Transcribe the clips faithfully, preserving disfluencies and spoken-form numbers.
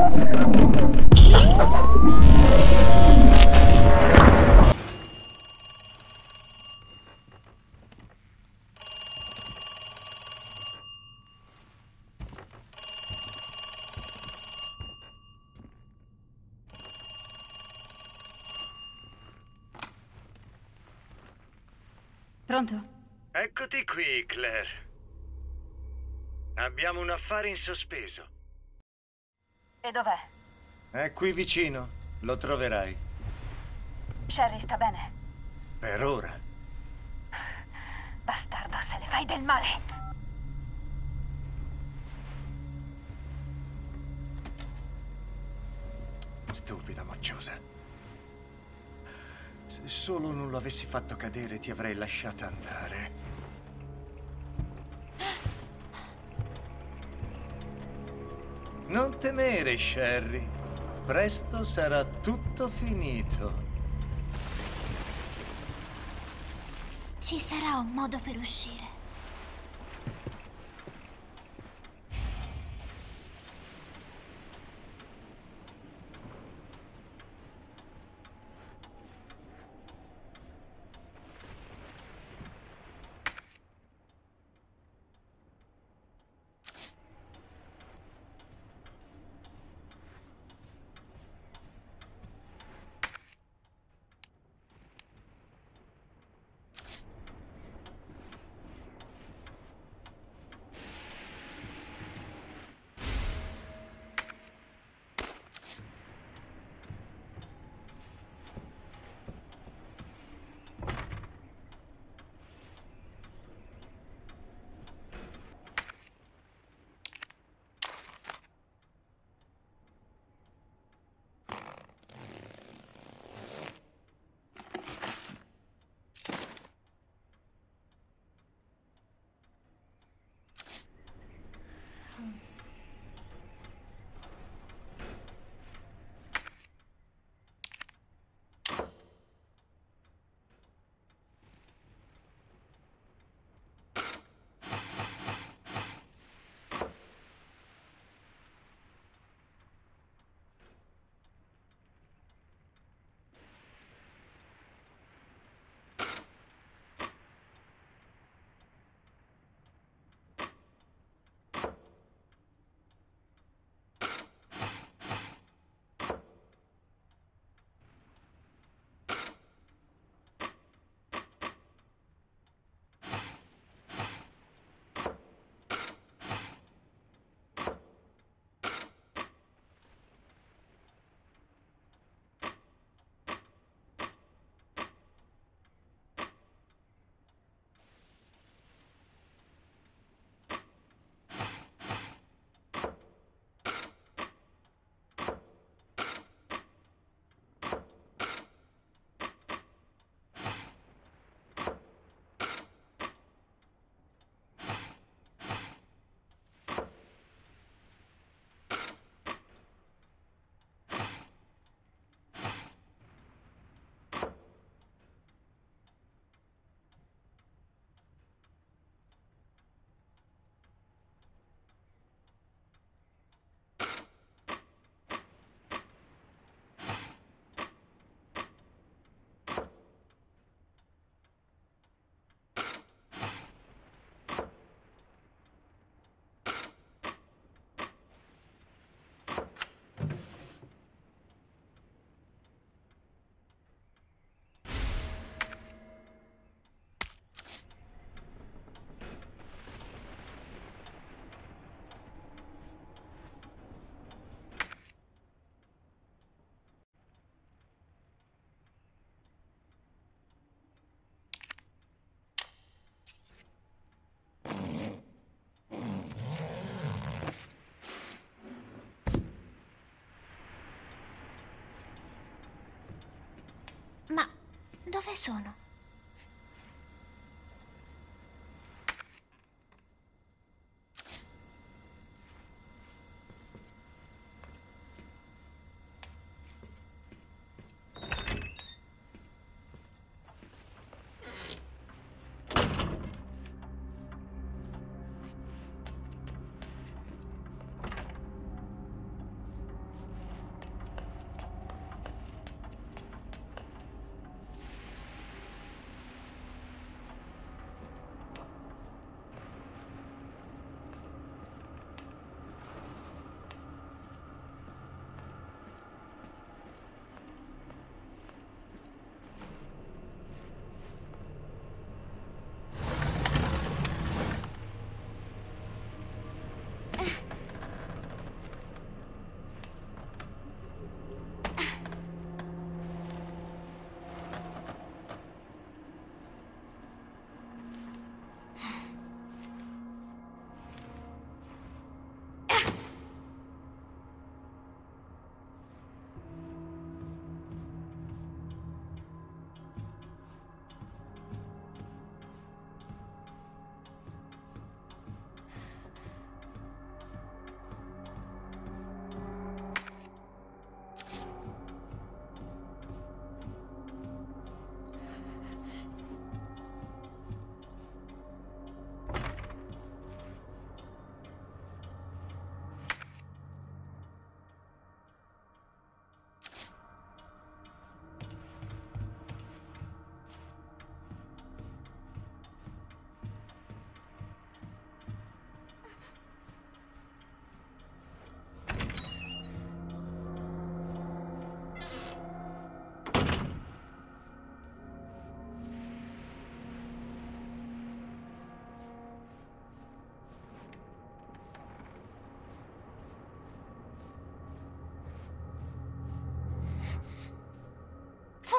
Pronto? Eccoti qui, Claire. Abbiamo un affare in sospeso. E dov'è? È qui vicino. Lo troverai. Sherry sta bene? Per ora. Bastardo, se le fai del male! Stupida mocciosa. Se solo non lo avessi fatto cadere, ti avrei lasciata andare. Non temere, Sherry. Presto sarà tutto finito. Ci sarà un modo per uscire. Ma dove sono?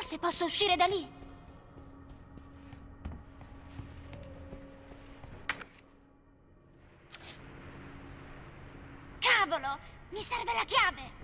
Forse posso uscire da lì. Cavolo! Mi serve la chiave!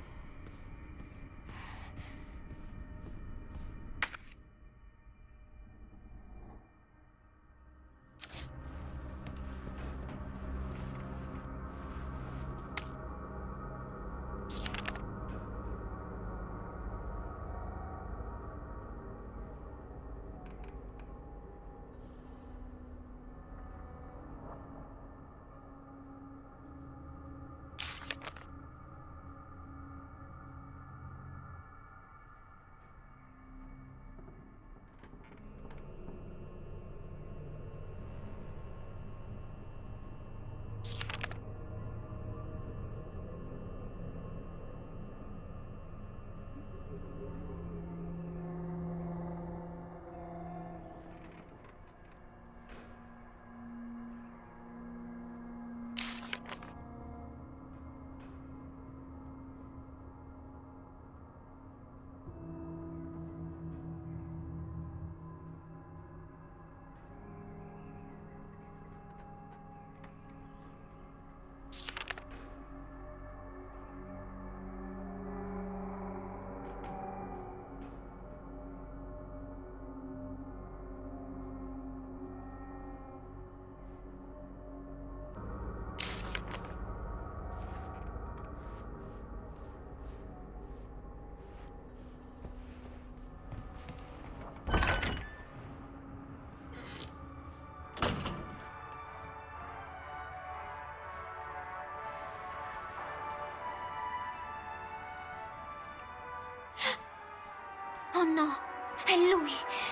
Oh no, è lui!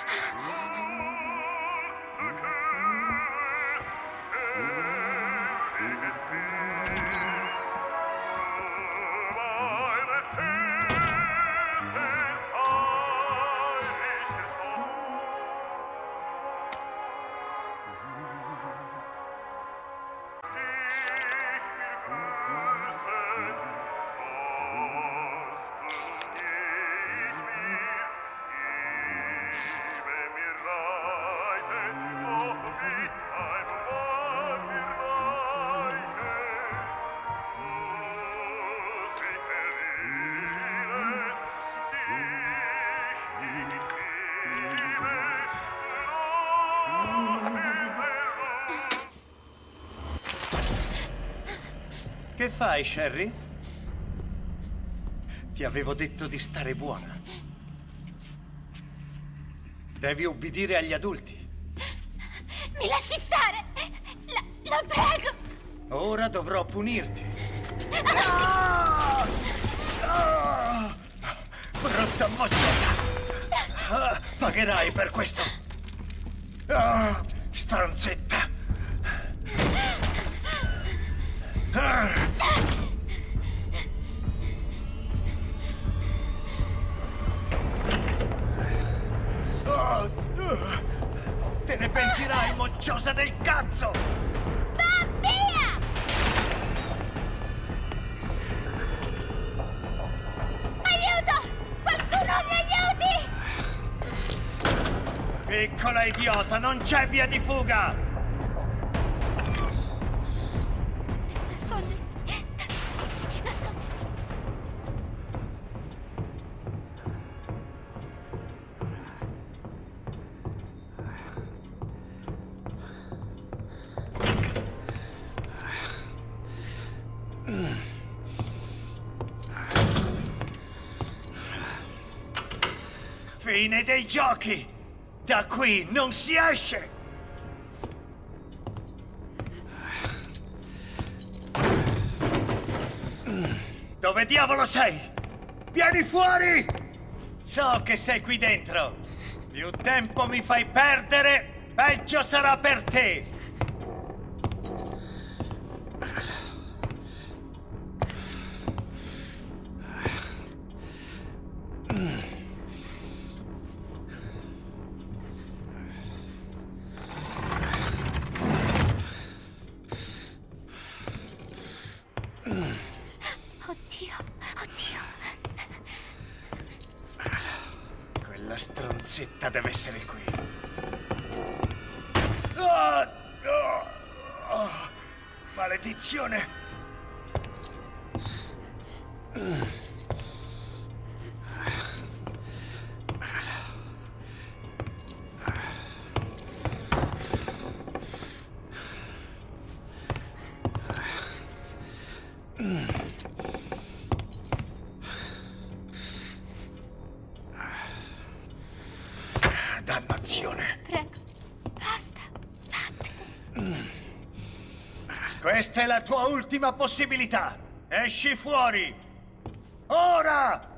Che fai, Sherry? Ti avevo detto di stare buona. Devi ubbidire agli adulti. Mi lasci stare! La, la prego! Ora dovrò punirti. Ah! Ah! Brutta mocciosa! Ah, pagherai per questo! Ah, stronzetta! Ah! Oh, uh, te ne pentirai, mocciosa del cazzo! Va via! Aiuto! Qualcuno mi aiuti! Piccola idiota, non c'è via di fuga! Nascondimi, nascondimi, nascondimi. Fine dei giochi! Da qui non si esce! Dove diavolo sei? Vieni fuori! So che sei qui dentro! Più tempo mi fai perdere, peggio sarà per te! stronzetta deve essere qui. Ah! Oh! Oh! Maledizione! Dannazione. Prego, basta, vattene. Questa è la tua ultima possibilità. Esci fuori. Ora!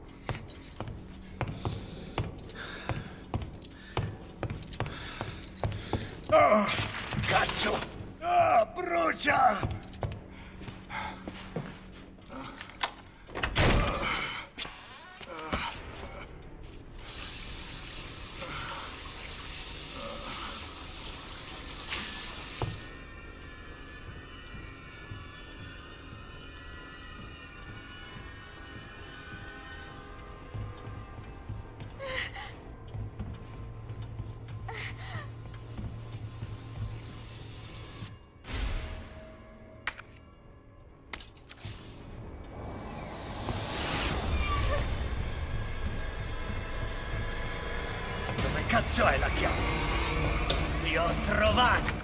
Oh, cazzo! Oh, brucia! Dove cazzo è la chiave? Ti ho trovato!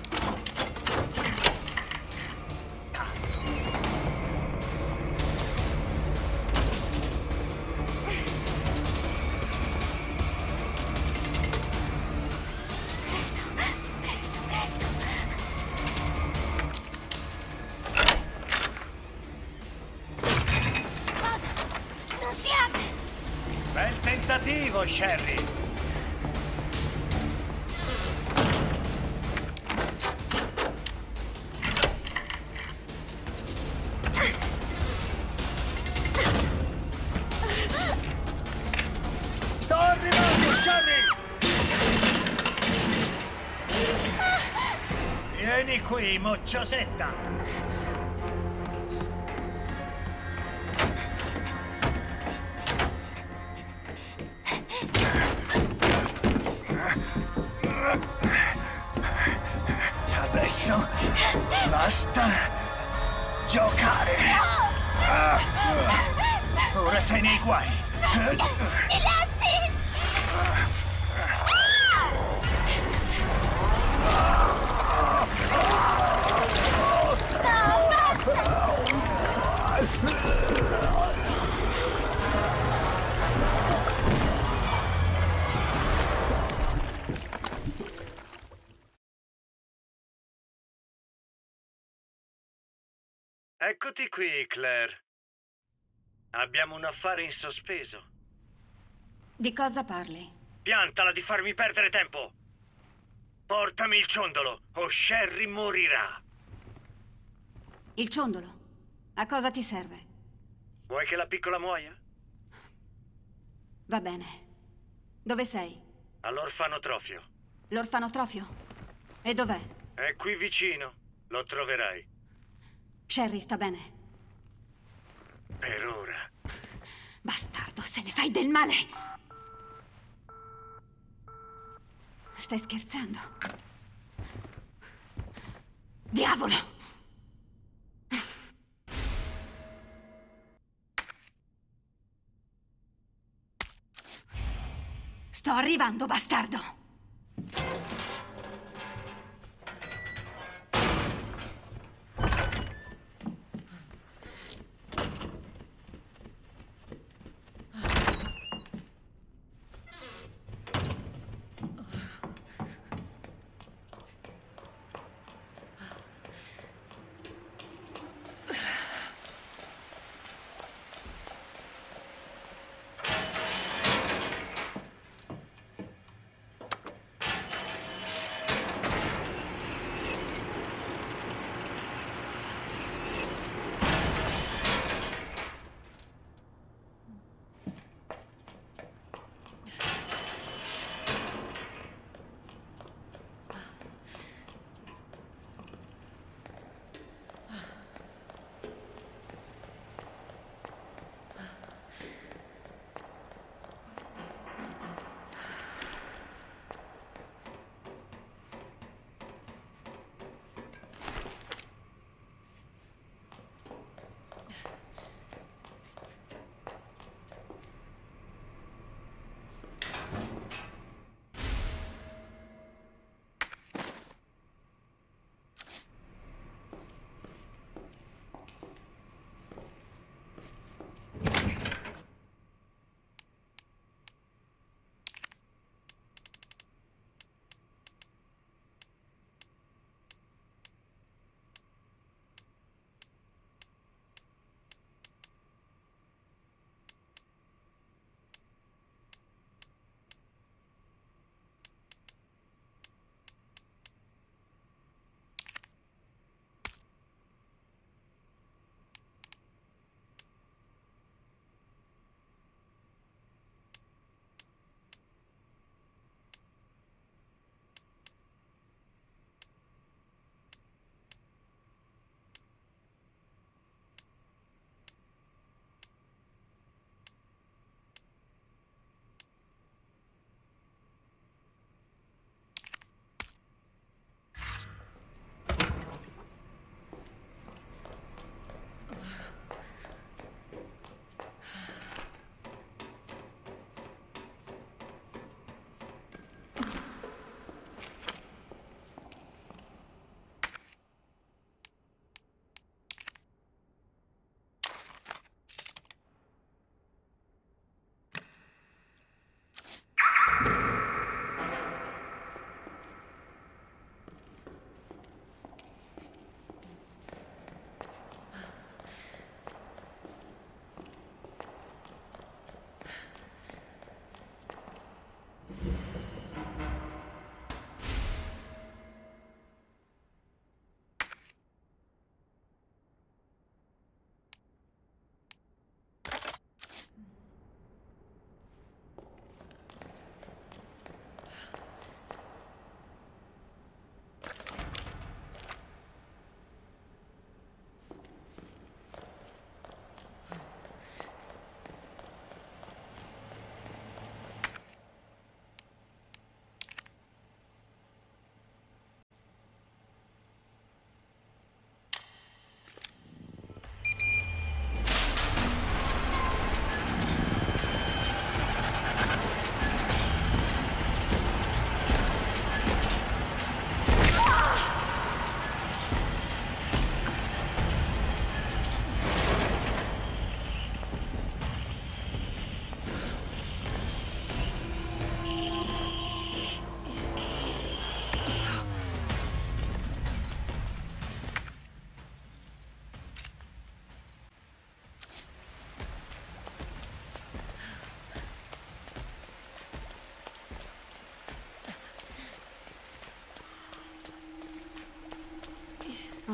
Presto, presto, presto. Cosa? Non si apre. Bel tentativo, Sherry! Sto arrivando, Sherry! Vieni qui, mocciosetta! Adesso basta giocare. Ora sei nei guai. Mi lasci? No, basta! Eccoti qui, Claire. Abbiamo un affare in sospeso. Di cosa parli? Piantala di farmi perdere tempo. Portami il ciondolo o Sherry morirà. Il ciondolo. A cosa ti serve? Vuoi che la piccola muoia? Va bene. Dove sei? All'orfanotrofio. L'orfanotrofio? E dov'è? È qui vicino. Lo troverai. Sherry sta bene. Per ora. Bastardo, se ne fai del male! Stai scherzando? Diavolo! Sto arrivando, bastardo!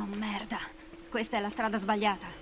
Oh, merda. Questa è la strada sbagliata.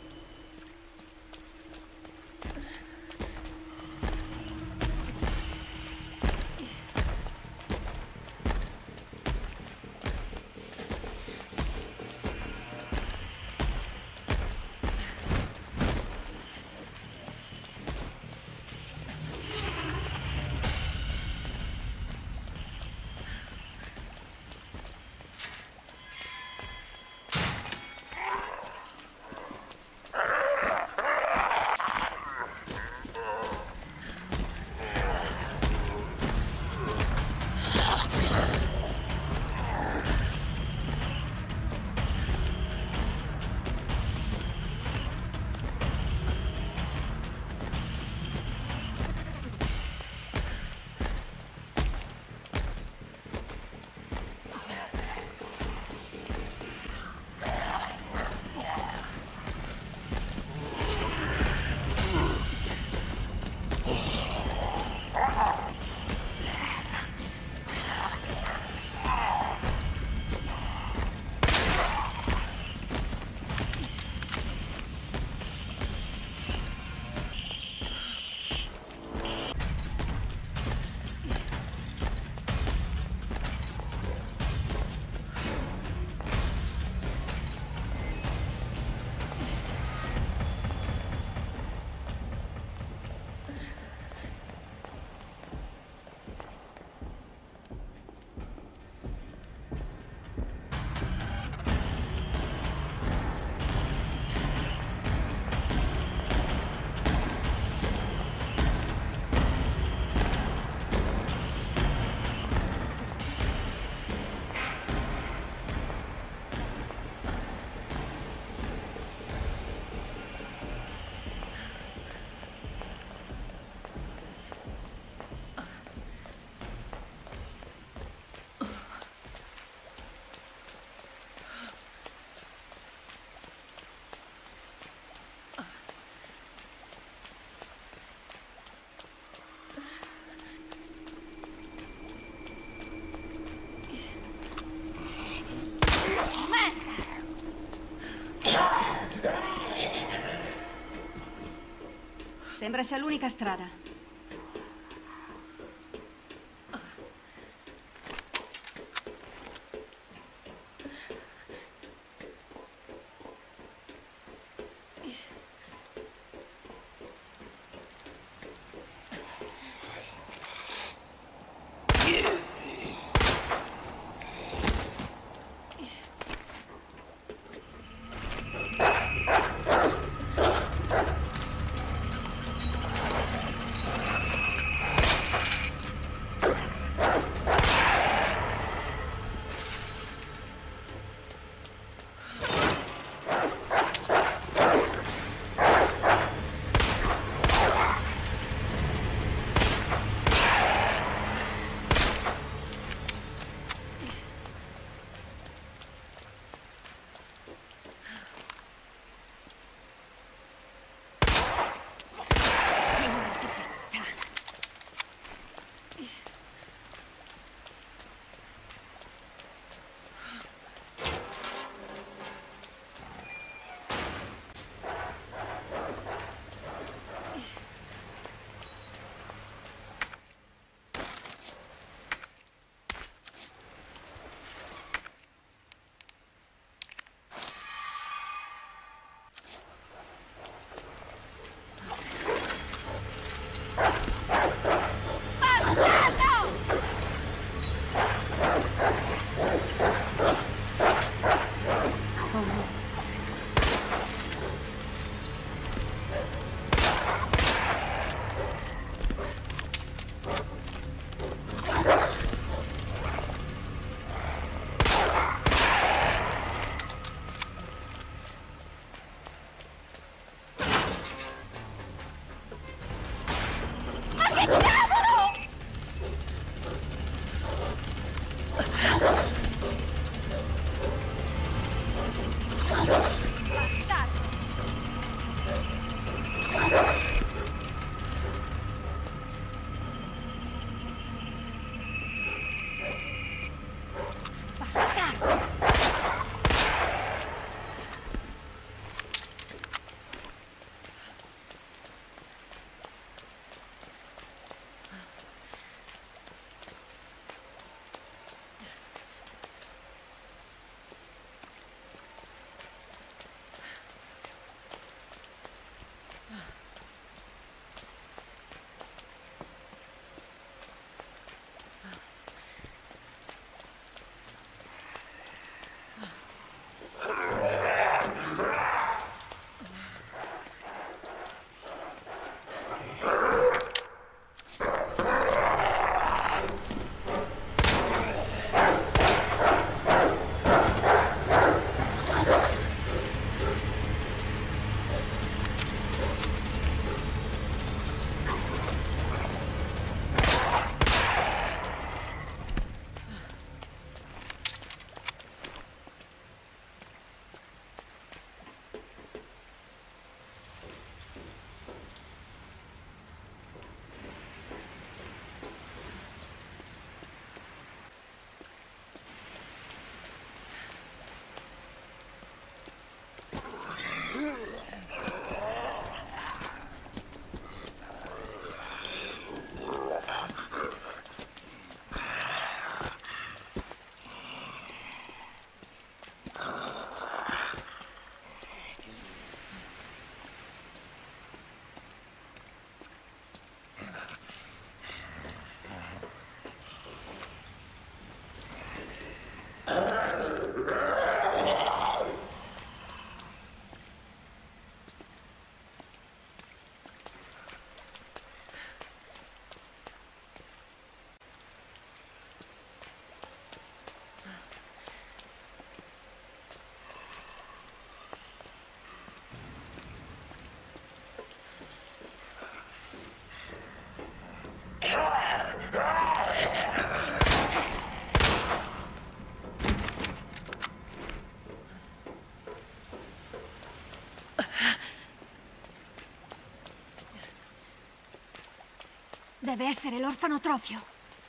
Sembra sia l'unica strada. Deve essere l'orfanotrofio.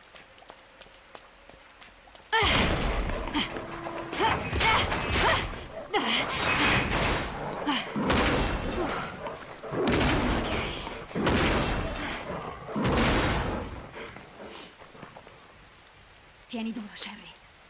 Tieni duro, Sherry.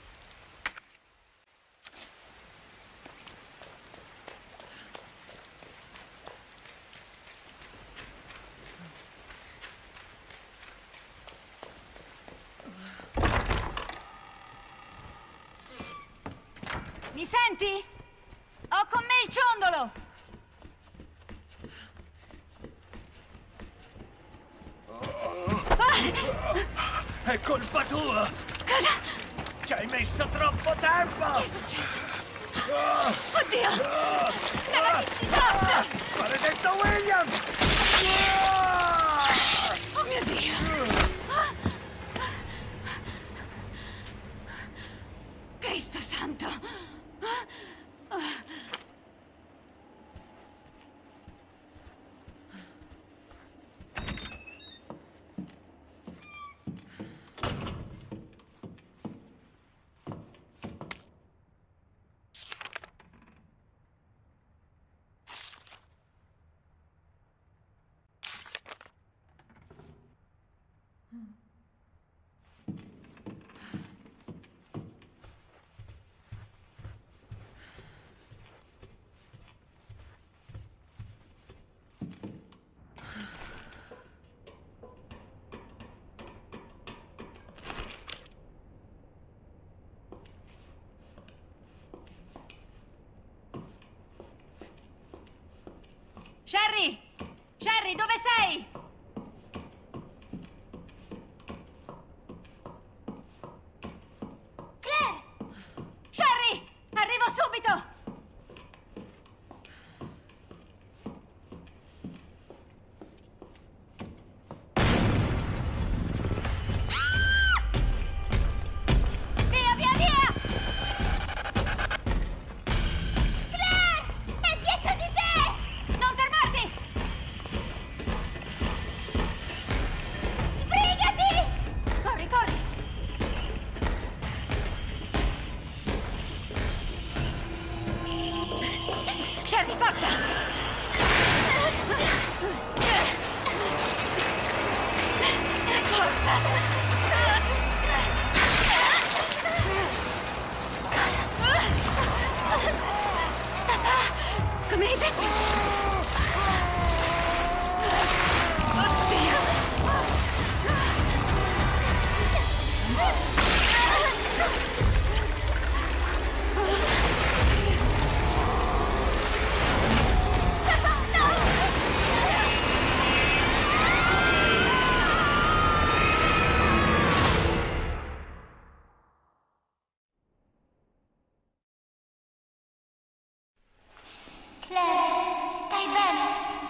Mi senti? Ho con me il ciondolo! È colpa tua! Cosa? Ci hai messo troppo tempo! Che è successo? Oddio! Levati di dosso! Maledetto William! Oh mio Dio! Cristo santo! Sherry! Sherry, dove sei? Claire! Sherry! Arrivo subito! Via, via, via! Claire! È dietro di te! Non fermarti! Sbrigati! Corri, corri! Sherry, forza! Come hai detto? Oddio! Claire, stai bene?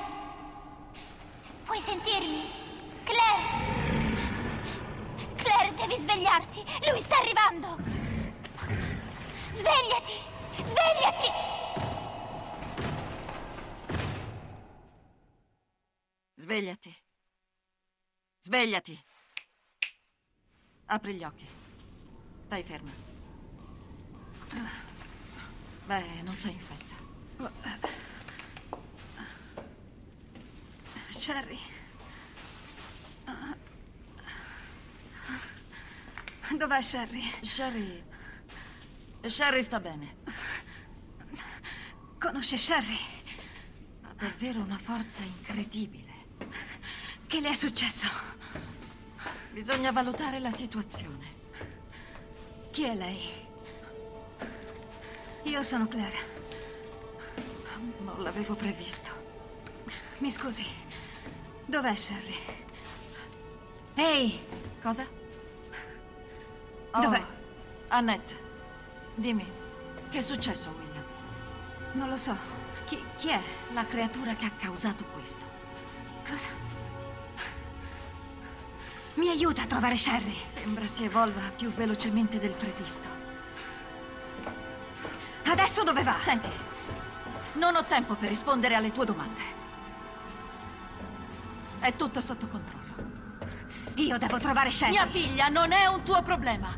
Puoi sentirmi? Claire! Claire, devi svegliarti! Lui sta arrivando! Svegliati! Svegliati! Svegliati. Svegliati. Apri gli occhi. Stai ferma. Beh, non sei infetta. Sherry. Dov'è Sherry? Sherry... Sherry sta bene. Conosce Sherry? Ha davvero una forza incredibile. Che le è successo? Bisogna valutare la situazione. Chi è lei? Io sono Claire. Non l'avevo previsto. Mi scusi, dov'è Sherry? Ehi! Cosa? Oh, Dov'è? Annette, dimmi, che è successo, William? Non lo so. Chi, chi è? La creatura che ha causato questo. Cosa? Mi aiuta a trovare Sherry. Sembra si evolva più velocemente del previsto. Adesso dove va? Senti, non ho tempo per rispondere alle tue domande. È tutto sotto controllo. Io devo trovare Sherry. Mia figlia non è un tuo problema.